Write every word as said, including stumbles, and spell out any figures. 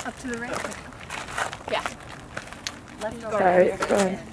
Up to the right? Yeah. Let's go. Sorry, go ahead.